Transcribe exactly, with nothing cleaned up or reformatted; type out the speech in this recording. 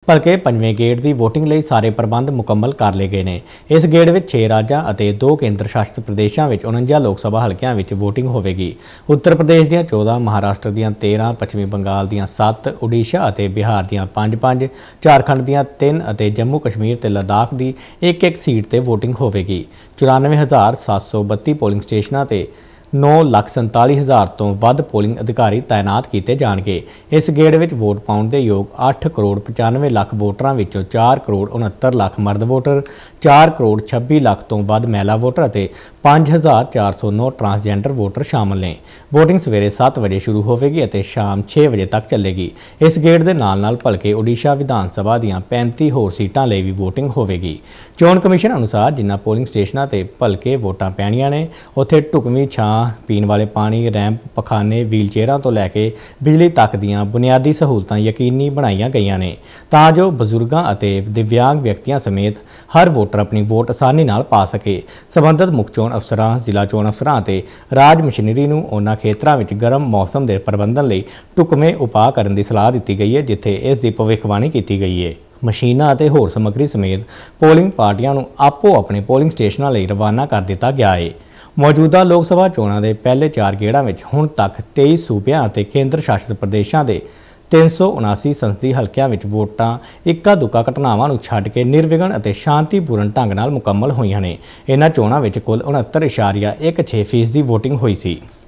ਭਲਕੇ ਪੰਜਵੇਂ ਗੇੜ ਦੀ ਵੋਟਿੰਗ ਲਈ ਸਾਰੇ ਪ੍ਰਬੰਧ ਮੁਕੰਮਲ ਕਰ ਲਏ ਗਏ ਨੇ। ਇਸ ਗੇੜ ਵਿੱਚ ਛੇ ਰਾਜਾਂ ਅਤੇ ਦੋ ਕੇਂਦਰ ਸ਼ਾਸਿਤ ਪ੍ਰਦੇਸ਼ਾਂ ਵਿੱਚ ਉਣੰਜਾ ਲੋਕ ਸਭਾ ਹਲਕਿਆਂ ਵਿੱਚ ਵੋਟਿੰਗ ਹੋਵੇਗੀ। ਉੱਤਰ ਪ੍ਰਦੇਸ਼ ਦੀਆਂ ਚੌਦਾਂ, ਮਹਾਰਾਸ਼ਟਰ ਦੀਆਂ ਤੇਰਾਂ, ਪੱਛਮੀ ਬੰਗਾਲ ਦੀਆਂ ਸੱਤ, ਓਡੀਸ਼ਾ ਅਤੇ ਬਿਹਾਰ ਦੀਆਂ ਪੰਜ ਪੰਜ, ਝਾਰਖੰਡ ਦੀਆਂ ਤਿੰਨ ਅਤੇ ਜੰਮੂ ਕਸ਼ਮੀਰ ਤੇ ਲੱਦਾਖ ਦੀ ਇੱਕ ਇੱਕ ਸੀਟ ਤੇ ਵੋਟਿੰਗ ਹੋਵੇਗੀ। ਚੁਰਾਨਵੇਂ ਹਜ਼ਾਰ ਸੱਤ ਸੌ ਬੱਤੀ ਪੋਲਿੰਗ ਸਟੇਸ਼ਨਾਂ ਤੇ ਨੌ ਲੱਖ ਸੰਤਾਲੀ ਹਜ਼ਾਰ ਤੋਂ ਵੱਧ ਪੋਲਿੰਗ ਅਧਿਕਾਰੀ ਤਾਇਨਾਤ ਕੀਤੇ ਜਾਣਗੇ। ਇਸ ਗੇੜ ਵਿੱਚ ਵੋਟ ਪਾਉਣ ਦੇ ਯੋਗ ਅੱਠ ਕਰੋੜ ਪਚਾਨਵੇਂ ਲੱਖ ਵੋਟਰਾਂ ਵਿੱਚੋਂ ਚਾਰ ਕਰੋੜ ਉਣਹੱਤਰ ਲੱਖ ਮਰਦ ਵੋਟਰ, ਚਾਰ ਕਰੋੜ ਛੱਬੀ ਲੱਖ ਤੋਂ ਵੱਧ ਮਹਿਲਾ ਵੋਟਰ ਅਤੇ ਪੰਜ ਹਜ਼ਾਰ ਚਾਰ ਸੌ ਨੌ ਟਰਾਂਸਜੈਂਡਰ ਵੋਟਰ ਸ਼ਾਮਲ ਨੇ। ਵੋਟਿੰਗ ਸਵੇਰੇ ਸੱਤ ਵਜੇ ਸ਼ੁਰੂ ਹੋਵੇਗੀ ਅਤੇ ਸ਼ਾਮ ਛੇ ਵਜੇ ਤੱਕ ਚੱਲੇਗੀ। ਇਸ ਗੇੜ ਦੇ ਨਾਲ ਨਾਲ ਭਲਕੇ ਓਡੀਸ਼ਾ ਵਿਧਾਨ ਸਭਾ ਦੀਆਂ ਪੈਂਤੀ ਹੋਰ ਸੀਟਾਂ ਲਈ ਵੀ ਵੋਟਿੰਗ ਹੋਵੇਗੀ। ਚੋਣ ਕਮਿਸ਼ਨ ਅਨੁਸਾਰ ਜਿਨ੍ਹਾਂ ਪੋਲਿੰਗ ਸਟੇਸ਼ਨਾਂ ਤੇ ਭਲਕੇ ਵੋਟਾਂ ਪੈਣੀਆਂ ਨੇ ਉੱਥੇ ਢੁਕਵੀਂ ਛਾਂ, ਪੀਣ ਵਾਲੇ ਪਾਣੀ, ਰੈਂਪ, ਪਖਾਨੇ, ਵੀਲਚੇਅਰਾਂ ਤੋਂ ਲੈ ਕੇ ਬਿਜਲੀ ਤੱਕ ਦੀਆਂ ਬੁਨਿਆਦੀ ਸਹੂਲਤਾਂ ਯਕੀਨੀ ਬਣਾਈਆਂ ਗਈਆਂ ਨੇ ਤਾਂ ਜੋ ਬਜ਼ੁਰਗਾਂ ਅਤੇ ਦਿਵਿਆਂਗ ਵਿਅਕਤੀਆਂ ਸਮੇਤ ਹਰ ਵੋਟਰ ਆਪਣੀ ਵੋਟ ਆਸਾਨੀ ਨਾਲ ਪਾ ਸਕੇ। ਸੰਬੰਧਿਤ ਮੁੱਖ ਚੋਣ ਅਫਸਰਾਂ, ਜ਼ਿਲ੍ਹਾ ਚੋਣ ਅਫਸਰਾਂ ਅਤੇ ਰਾਜ ਮਸ਼ੀਨਰੀ ਨੂੰ ਉਹਨਾਂ ਖੇਤਰਾਂ ਵਿੱਚ ਗਰਮ ਮੌਸਮ ਦੇ ਪ੍ਰਬੰਧਨ ਲਈ ਢੁਕਵੇਂ ਉਪਾਅ ਕਰਨ ਦੀ ਸਲਾਹ ਦਿੱਤੀ ਗਈ ਹੈ ਜਿੱਥੇ ਇਸ ਦੀ ਭਵਿੱਖਬਾਣੀ ਕੀਤੀ ਗਈ ਹੈ। ਮਸ਼ੀਨਾਂ ਅਤੇ ਹੋਰ ਸਮੱਗਰੀ ਸਮੇਤ ਪੋਲਿੰਗ ਪਾਰਟੀਆਂ ਨੂੰ ਆਪੋ ਆਪਣੇ ਪੋਲਿੰਗ ਸਟੇਸ਼ਨਾਂ ਲਈ ਰਵਾਨਾ ਕਰ ਦਿੱਤਾ ਗਿਆ ਹੈ। ਮੌਜੂਦਾ ਲੋਕ ਸਭਾ ਚੋਣਾਂ ਦੇ ਪਹਿਲੇ ਚਾਰ ਗੇੜਾਂ ਵਿੱਚ ਹੁਣ ਤੱਕ ਤੇਈ ਸੂਬਿਆਂ ਅਤੇ ਕੇਂਦਰ ਸ਼ਾਸਿਤ ਪ੍ਰਦੇਸ਼ਾਂ ਦੇ ਤਿੰਨ ਸੌ ਉਨਾਸੀ ਸੰਸਦੀ ਹਲਕਿਆਂ ਵਿੱਚ ਵੋਟਾਂ ਇੱਕਾ ਦੁੱਕਾ ਘਟਨਾਵਾਂ ਨੂੰ ਛੱਡ ਕੇ ਨਿਰਵਿਘਨ ਅਤੇ ਸ਼ਾਂਤੀਪੂਰਨ ਢੰਗ ਨਾਲ ਮੁਕੰਮਲ ਹੋਈਆਂ ਨੇ। ਇਹਨਾਂ ਚੋਣਾਂ ਵਿੱਚ ਕੁੱਲ ਉਣਹੱਤਰ ਇਸ਼ਾਰੀਆ ਇੱਕ ਛੇ ਫੀਸਦੀ ਵੋਟਿੰਗ ਹੋਈ ਸੀ।